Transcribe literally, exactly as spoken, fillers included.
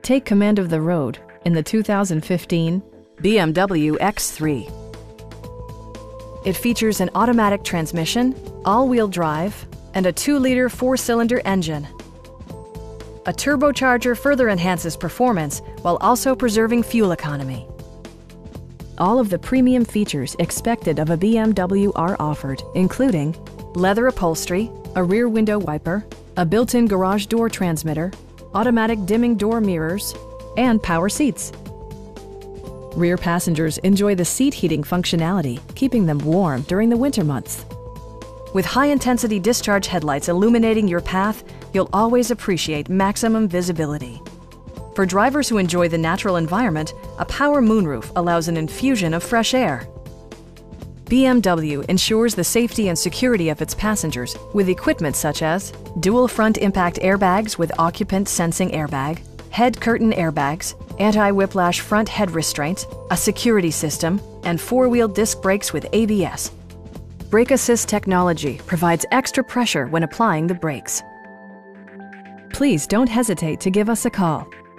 Take command of the road in the two thousand fifteen B M W X three. It features an automatic transmission, all-wheel drive, and a two liter four-cylinder engine. A turbocharger further enhances performance while also preserving fuel economy. All of the premium features expected of a B M W are offered, including leather upholstery, a rear window wiper, a built-in garage door transmitter, automatic dimming door mirrors, and power seats. Rear passengers enjoy the seat heating functionality, keeping them warm during the winter months. With high-intensity discharge headlights illuminating your path, you'll always appreciate maximum visibility. For drivers who enjoy the natural environment, a power moonroof allows an infusion of fresh air. B M W ensures the safety and security of its passengers with equipment such as dual front impact airbags with occupant sensing airbag, head curtain airbags, anti-whiplash front head restraints, a security system, and four-wheel disc brakes with A B S. Brake Assist technology provides extra pressure when applying the brakes. Please don't hesitate to give us a call.